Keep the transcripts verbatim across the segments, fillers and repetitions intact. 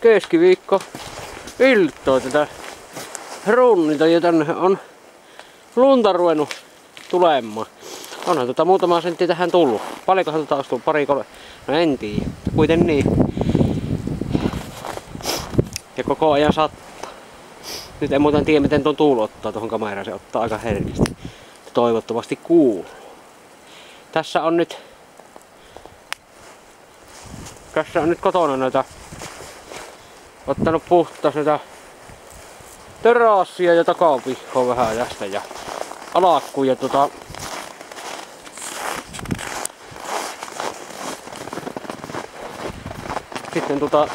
keskiviikko iltaa tätä runnita ja tänne on lunta ruvennut tulemaan. Onhan tota muutama sentti tähän tullut. Paljonkohan tota olisi tullut? Pari kolme? No en tiedä. Kuiten niin. Ja koko ajan sattaa. Nyt en muuten tiedä miten tuon tuulu ottaa tuohon kameraan. Se ottaa aika herkästi. Toivottavasti kuuluu. Tässä on nyt... Tässä on nyt kotona noita... Ottanut puhtaas noita... terassia ja takapihkoa vähän tästä ja... alakkuun ja tota... Sitten tota...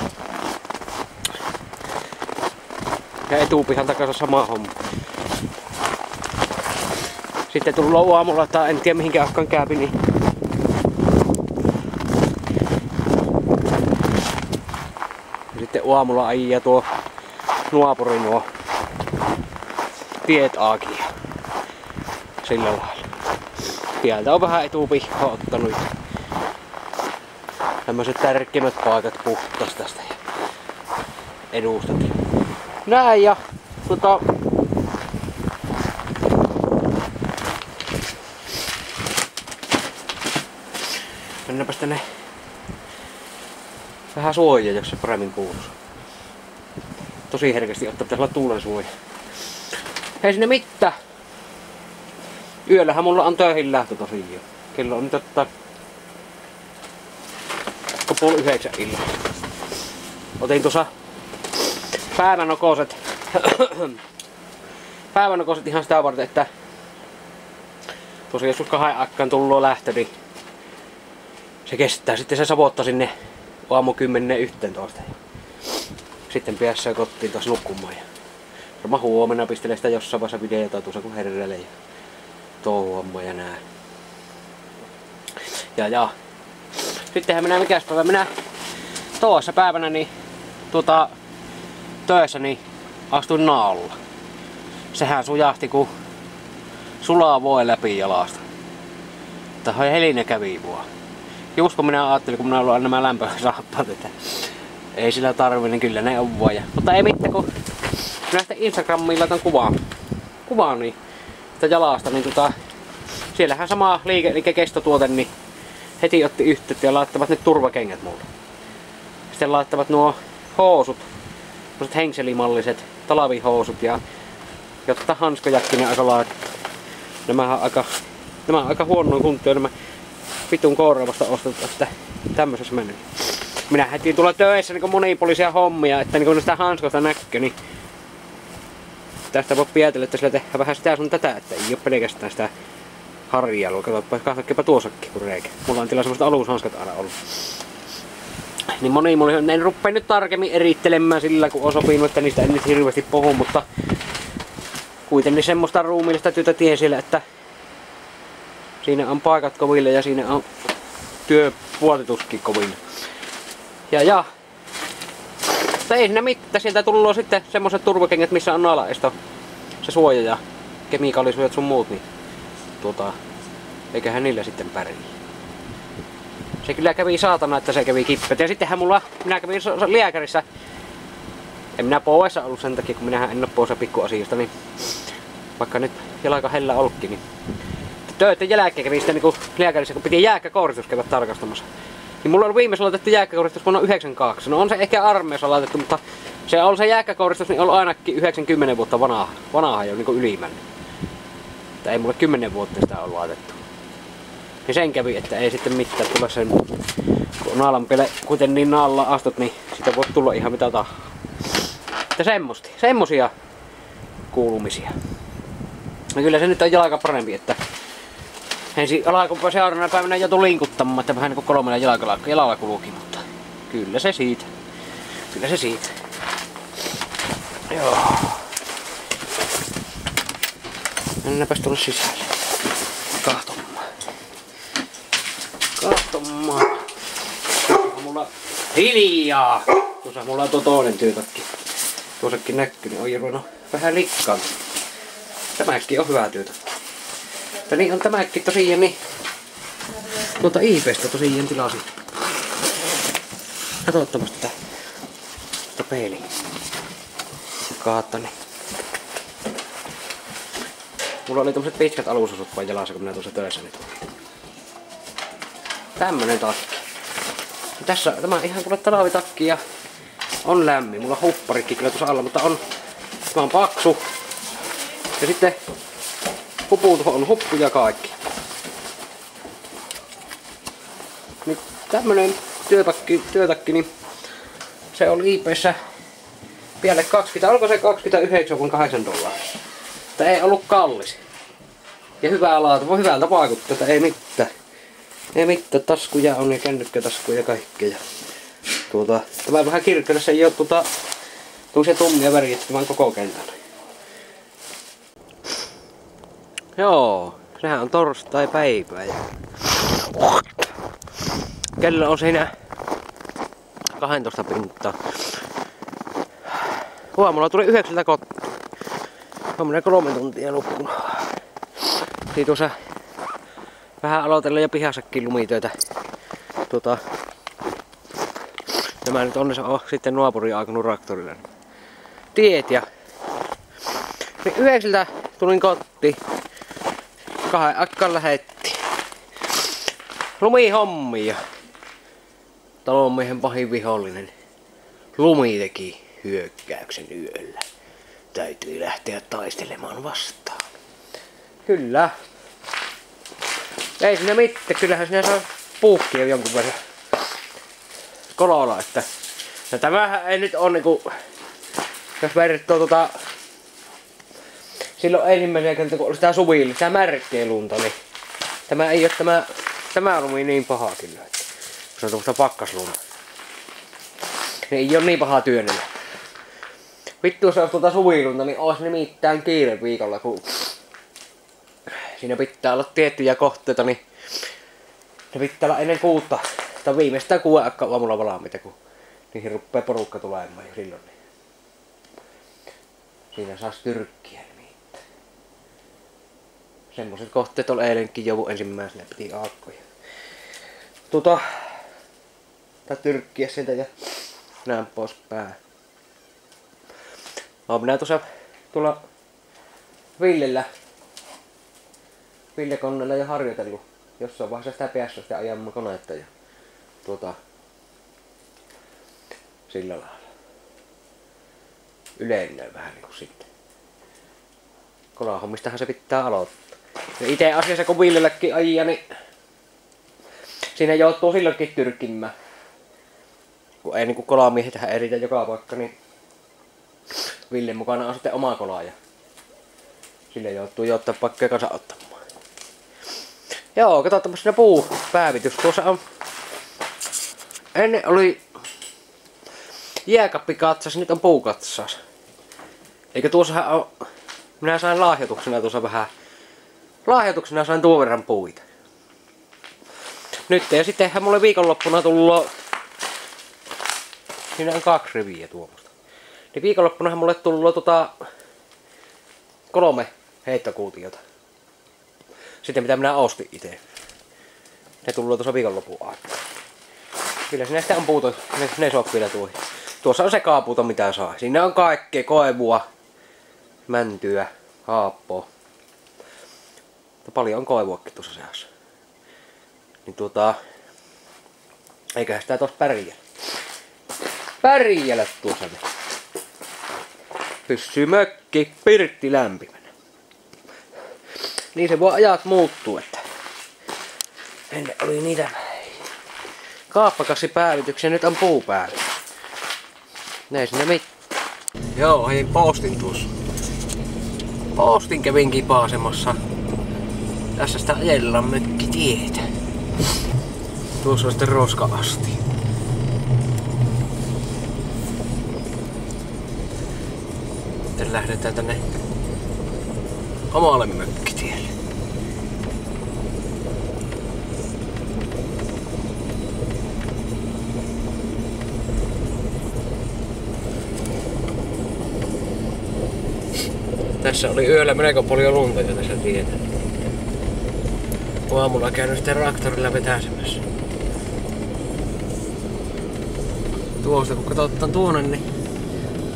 Ja etupihan takaisin sama homma. Sitten tullut aamulla, että en tiedä mihinkä akkaan käypi, niin... Ja sitten aamulla ajia tuo nuopuri nuo tiet auki. Sillä lailla. Sieltä on vähän etupihkaa ottanut. Tämmöiset tärkeimmät paikat puhtaas tästä ja edustat. Näin ja tota... Mennäänpäs tänne vähän suojaa, jos se paremmin kuuluu. Tosi herkästi ottaa, pitäisi olla tuulen suoja. Ei sinne mitään. Yöllähän mulla on töihin lähtö tosiaan. Kello on nyt ottaa puoli yhdeksän illalla. Otin tuossa päivänokoset. päivänokoset ihan sitä varten, että tosiaan jos kahden aikaan tullut lähtö, niin se kestää sitten se savotta sinne aamu kymmenen yhteentoista. Sitten pääsee kotiin taas nukkumaan. Varmaan huomenna pistelee sitä jossain vaiheessa videota tuossa kun herrelee ja touhuamaan ja nää. Ja ja. Sittenhän minä mikäs päivä minä toissa päivänä niin tuota töissä niin astuin naalla. Sehän sujahti kun sulaa voi läpi jalasta. Tähän heline kävi vaan. Just kun minä ajattelin, kun minä olen nämä lämpösaappaat, että ei sillä tarvi, niin kyllä ne on vaan. Mutta ei mitään, kun minä sitten Instagramiin laitan kuvaan, kuvaan niin, sitä jalasta, niin tota, siellähän sama liike, eli kestotuote, niin heti otti yhteyttä ja laittavat nyt turvakengät mulle. Sitten laittavat nuo housut, sellaiset henkselimalliset talvihousut ja jotta hanskojakin aika laittaa. Nämä on aika, nämä on aika huonoin kuntoon, nämä vitun kouraavasta ostettu, että tämmöisessä mennyt. Minä heti tulla töissä niin monipuolisia hommia, että niin kun sitä hanskosta näkyy, niin tästä voi pietellä, että sillä tehdään vähän sitä sun tätä, että ei ole pelkästään sitä harjailua. Katsotpa, katsokipa tuossakin kun reikä. Mulla on tilaa semmoista alushanskat aina ollut. Niin monimuotoisia, en rupea nyt tarkemmin erittelemään sillä kun on sopinut, että niistä en nyt hirveästi puhu, mutta kuitenkin semmoista ruumiillista työtä tie siellä, että siinä on paikat koville ja siinä on työpuoletuskin koville. Ja ja. Mutta ei siinä mitään, sieltä tullut sitten semmoset turvakengät, missä on naalaesto, se suoja ja kemikaalisuojat sun muut, niin tuota, eiköhän niillä sitten pärjää. Se kyllä kävi saatana, että se kävi kippet. Ja sittenhän mulla, minä kävin lääkärissä, en minä poissa ollut sen takia, kun minähän en ole poissa pikkuasioista, niin vaikka nyt jalka hellä ollutkin, niin töiden jälkeen kävin sitten niin lääkärissä, kun piti jääkkäkouristus käydä tarkastamassa. Niin mulla on viimeis laitettu jääkkäkouristus vuonna yhdeksänkymmentäkaksi. No on se ehkä armeijassa laitettu, mutta se on se jääkkäkouristus niin ollut ainakin yhdeksänkymmentä vuotta vanha, vanha jo niin ylimmän. Että ei mulle kymmenen vuotta sitä ole laitettu. Ja sen kävi, että ei sitten mitään tule sen, kun naalan pele, kuten niin naalla astut, niin sitä voi tulla ihan mitä tahansa. Että semmosti, semmosia kuulumisia. No kyllä se nyt on jalka parempi, että ensin alakumpaa seuraavana päivänä joutui linkuttamaan, että vähän niin kuin kolmella jalkalla, jalalla kulukin, mutta kyllä se siitä. Kyllä se siitä. Joo. Mennäänpäs tuonne sisälle. Kahtomaan. Kahtomaan. Tuossa mulla hiljaa. Tuossa mulla on tuo toinen työtakki. Tuossakin näkyy, niin on jo ruvennut vähän likkaan. Tämäkin on hyvä työtakki. Mutta niin on tämäkin tosiaan niin. Tuolta I P:stä tosiaan tilasin. Katsotaan tätä. peili. Kaattani. Mulla oli tommoset pitkät alusosut vaan jalassa, kun minä tuossa töissä nyt. Tämmönen takki. Tässä tämä on ihan kuule talvitakki ja on lämmin. Mulla on hupparikki kyllä tuossa alla, mutta on, tämä on paksu. Ja sitten hupuun on huppu ja kaikki. Niin tämmönen työtakki, työtakki, niin se oli IP:ssä vielä kaksikymmentä, alkoi se kaksikymmentäyhdeksän pilkku kahdeksan dollaria. Mutta ei ollut kallis. Ja hyvää laatu, voi hyvältä vaikuttaa, että ei mitään. Ei mitään, taskuja on ja kännykkätaskuja ja kaikkea. Tuota, tämä vähän kirkkaana, se ei oo tuota, tuollaisia tummia väriä, vaan koko kentän. Joo, sehän on torstai päivä ja kello on siinä kaksitoista pinttaa. Huomulla tuli yhdeksältä kotiin. Huomenna kolme tuntia nukkunut. Niin tuossa vähän aloitellaan jo pihassakin lumitöitä. Tuota, tämä nyt onneksi on sitten naapuri aikanut traktorilla. Tiet ja niin yhdeksältä tulin kotiin. Kahden akkaan lähetti. Lumihommia. Talonmiehen pahin vihollinen. Lumi teki hyökkäyksen yöllä. Täytyi lähteä taistelemaan vastaan. Kyllä. Ei siinä mitään, kyllähän sinä saa puhkia jonkun verran kololla, että ja tämähän ei nyt on niinku, jos verrattoo tota silloin ensimmäisen kertaa kun oli sitä suvilla, sitä märkkää lunta, niin tämä ei oo tämä, tämä lumi niin paha kyllä, että se on tuosta pakkaslunta. Niin ei oo niin paha työnnellä. Vittu jos olisi tuota suvilunta, niin ois nimittäin kiire viikolla, kun siinä pitää olla tiettyjä kohteita, niin ne pitää olla ennen kuutta. Tai viimeistään kuuden aikaa aamulla valmiita, kun niihin ruppee porukka tulemaan jo silloin. Niin siinä saas tyrkkiä nimittäin. Semmoset kohteet oli eilenkin joku ensimmäisenä, piti aakkoja. Tuota, tai tyrkkiä sieltä ja näin pois pää. Oon minä tuossa tuolla Villellä, Ville-koneella jo harjoitellut. Jossain vaiheessa sitä päässä sitä ajamme konetta ja tuota, sillä lailla. Yleinen vähän niinku sitten. Kolahommistahan se pitää aloittaa. Ja ite asiassa kun Villelläkin ajia, niin siinä joutuu silloinkin tyrkimään. Kun ei niinku kolamiehethän eritä joka paikka, niin Villen mukana on sitten oma kola ja sille joutuu jo ottaa pakkeja kanssa ottamaan. Joo, katsotaan siinä puupäivitys. Tuossa on ennen oli jääkappikatsas, nyt on puukatsas. Eikö tuossahan on, minä sain lahjoituksena tuossa vähän, lahjoituksena sain tuon verran puita. Nyt ja sittenhän mulle viikonloppuna tullut, siinä on kaksi riviä tuommoista. Niin viikonloppunahan mulle tullut tota kolme heittokuutiota. Sitten mitä minä ostin itse. Ne tullut tuossa viikonlopun aikaa. Kyllä sinä sitä on puuto, ne, ne sopii vielä tuohi. Tuossa on se kaapuuto mitä saa. Siinä on kaikkea koivua, mäntyä, haappoa. Mutta paljon on koivuakin tuossa seassa. Niin tuota, eiköhän sitä tuossa pärjää. Pärjällä tuossa ne. Pysyy mökki, pirtti lämpimänä. Niin se voi ajat muuttuu, että ennen oli niitä kaappakassipäivityksiä, nyt on puupäivitys. Ei sinne mitään. Joo, hei postin tuossa. Postin kävin kipaasemassa. Tässä sitä ajellaan mökkitietä. Tuossa on sitten roska-asti. Sitten lähdetään tänne omalle mökkitielle. Tässä oli yöllä melko paljon lunta jo tässä tietä. Aamulla käynyt sitten traktorilla vetäsemässä. Tuosta kun katsotaan tuonne, niin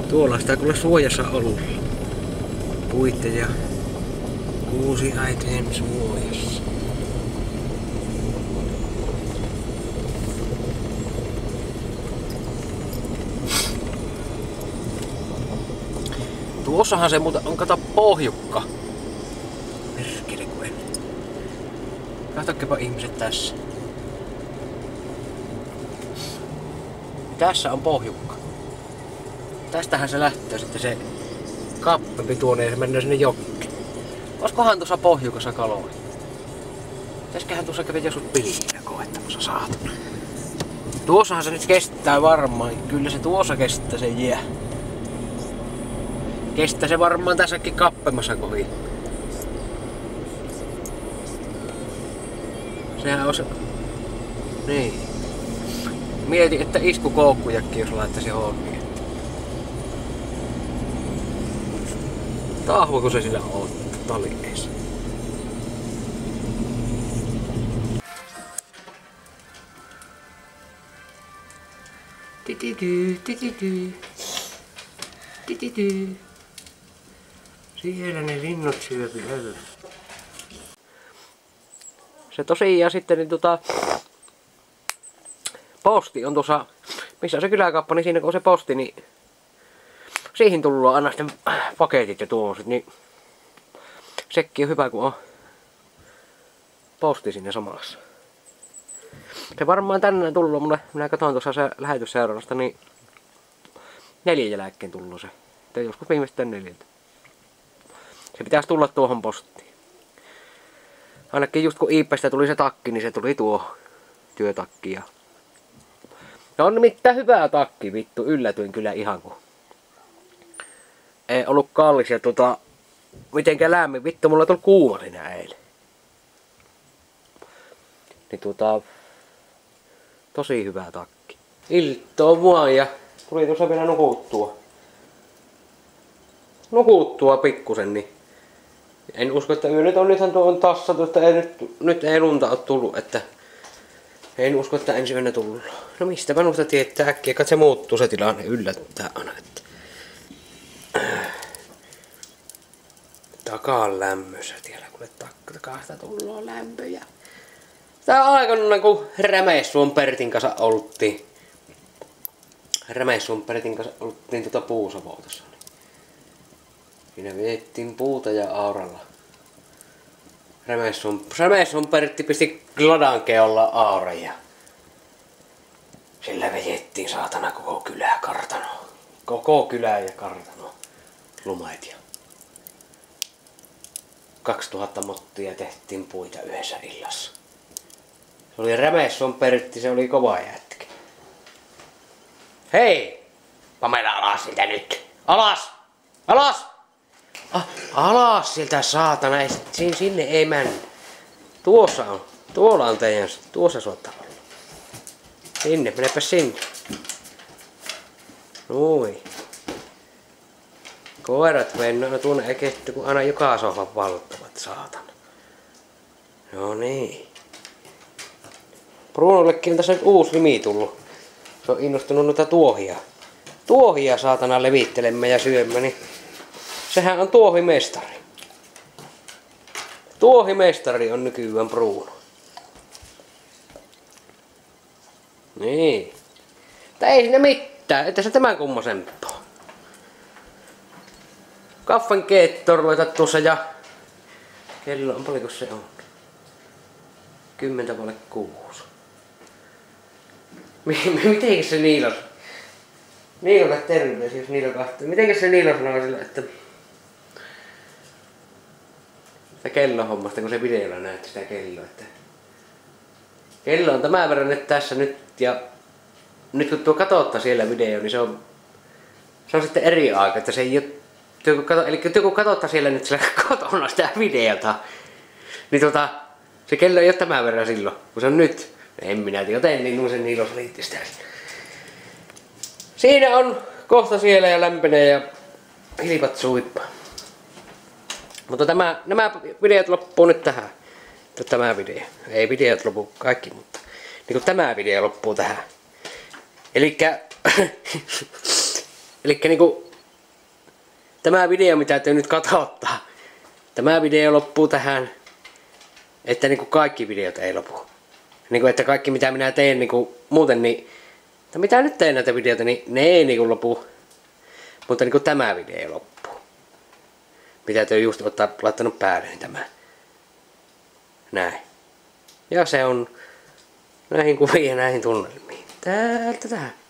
Tuolla sitä kuule suojassa ollut. Puitte ja kuusi aiteen suojassa. Tuossahan se muuten on, kato, pohjukka. Perkele kun en. Katsokepa ihmiset tässä. Tässä on pohjukka. Tästähän se lähtee sitten se kappempi tuonne ja se menee sinne jokki. Olisikohan tuossa pohjukassa kaloja? Pitäisiköhän tuossa kävi joskus pilviä koettamassa saatana. Tuossahan se nyt kestää varmaan. Kyllä se tuossa kestää se jää. Kestää se varmaan tässäkin kappemassa kohin. Sehän on se... Niin. Mietin, että iskukoukkujakin jos laittaisi hommia. Tahvoiko se sillä on talieessa? Titityy, titityy. Titityy. Siellä ne linnut syöpi öö. Se tosiaan sitten niin tota... Posti on tuossa, missä on se kyläkauppa, niin siinä kun on se posti, niin siihen tullaan aina sitten paketit ja tuommoiset, niin sekin on hyvä, kun on posti sinne samassa. Se varmaan tänään tullut mulle, minä katsoin tuossa se lähetysseurannasta, niin neljän jälkeen tullut se. Tai joskus viimeistään neljältä. Se pitäisi tulla tuohon postiin. Ainakin just kun Iipestä tuli se takki, niin se tuli tuo työtakki. Ja no on nimittäin hyvää takki, vittu. Yllätyin kyllä ihan kun ei ollut kallis ja tota mitenkään lämmin. Vittu, mulla tuli kuuma siinä eilen. Niin tota tosi hyvä takki. Iltoo mua ja tuli tuossa vielä nukuttua. Nukuttua pikkusen, niin en usko, että nyt on, nythän tuo on tassatu, että ei, nyt, nyt ei lunta ole tullut, että en usko, että ensi yönä tullut. No mistäpä noista tietää äkkiä, kad se muuttuu se tilanne, yllättää aina, että takaa lämmössä tiellä, kuule takasta tullaan lämpöjä. Tää on aikanaan kun Rämeissuon Pertin kanssa oltiin. Rämeissuon Pertin kanssa oltiin tuota puusavoitossa. Siinä viettiin puuta ja auralla. Rämeissuon Pertti pisti gladan keolla auran ja sillä vejettiin saatana koko kylä kartano. Koko kylä ja kartano. Lumet ja kaksituhatta mottia tehtiin puita yhdessä illassa. Se oli Rämeissuon Pertti, se oli kova jätkä. Hei! Pamela alas sitä nyt! Alas! Alas! Ah, alas sieltä saatana, ei, sinne ei mennä. Tuossa on, tuolla on teidän, tuossa suottaa olla. Sinne, menepä sinne. Noin. Koirat mennä, no tuonne ei ketty, kun aina joka sohvan valtavat, saatana. No niin. Brunollekin on tässä nyt uusi nimi tullut. Se on innostunut noita tuohia. Tuohia saatana levittelemään ja syömään, niin sehän on tuohimestari. Tuohimestari on nykyään Bruno. Niin. Mutta ei siinä mitään, että se tämän kummosempaa. Kaffen keettoon ruveta tuossa ja kello on paljonko se on? Kymmentä vaille kuusi. Mitenkäs se Niilo? Niilolle terveisiä, jos Niilo kahtoo. Mitenkäs se Niilo sanoo sille, että sitä kellohommasta, kun se videolla näytti sitä kelloa, että kello on tämän verran nyt tässä nyt ja nyt kun tuo katotta siellä video, niin se on se on sitten eri aika, että se ei ole eli kun katotta siellä nyt sillä kotona sitä videota, niin tota se kello ei ole tämän verran silloin, kun se on nyt. En minä tiedä, joten niin se Niilo liitti sitä. Siinä on kohta siellä ja lämpenee ja hilpat suippaa. Mutta tämä, nämä videot loppuu nyt tähän. Tämä video. Ei videot lopu kaikki, mutta niin kuin tämä video loppuu tähän. Elikkä, elikkä niin kuin tämä video, mitä te nyt katsottaa, tämä video loppuu tähän, että niinku kaikki videot ei lopu. Niinku, että kaikki mitä minä teen niinku muuten, niin, tai mitä nyt teen näitä videoita, niin ne ei niinku lopu. Mutta niinku tämä video loppuu. Mitä te just olette laittanut päälle, niin tämä. Näin. Ja se on näihin kuviin ja näihin tunnelmiin. Täältä tähän.